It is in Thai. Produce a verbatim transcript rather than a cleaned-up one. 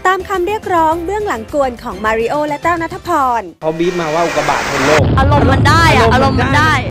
ามคำเรียกร้องเบื้องหลังกวนของมาริโอและแต้วณัฐพรเขาบีบมาว่าอุกกาบาตบนโลกอารมณ์มันได้อะอารมณ์มันได้